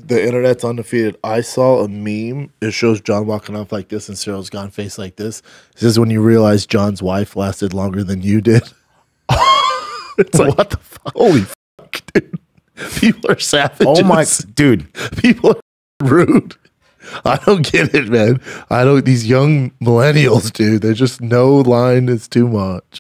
The internet's undefeated. I saw a meme. It shows John walking off like this and Cyril's gone face like this. This is when you realize John's wife lasted longer than you did. It's like, what the fuck? Holy fuck, dude. People are savages. Oh my, dude. People are rude. I don't get it, man. I don't, these young millennials, dude, they just no line is too much.